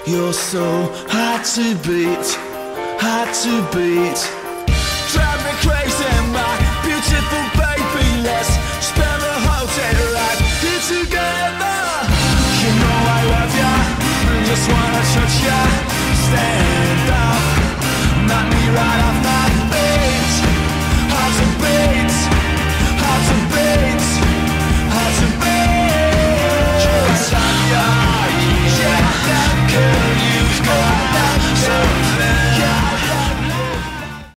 You're so hard to beat, hard to beat. Drive me crazy, my beautiful baby. Let's spend the whole day right here together. You know I love ya, I just wanna touch ya. Stand up, knock me right out.